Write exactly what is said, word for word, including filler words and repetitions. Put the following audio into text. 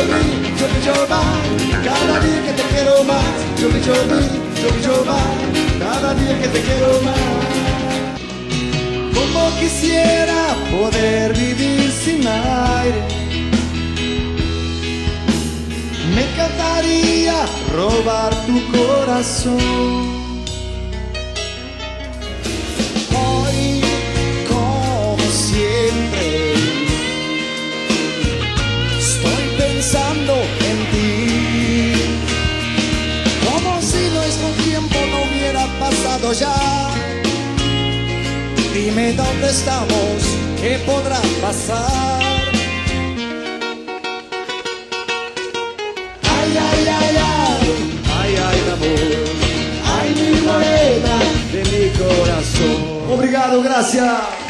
chovi, chovi, chova, cada día que te quiero más. Chovi, chovi, chovi, chova, cada día que te quiero más. Como quisiera poder vivir sin aire, me encantaría robar tu corazón. Hoy, como siempre, estoy pensando en ti, como si nuestro tiempo no hubiera pasado ya. Dime dónde estamos, qué podrá pasar. Ay, ay, ay, ay, ay, ay, amor, ay, mi morena de mi corazón. Obrigado, gracias.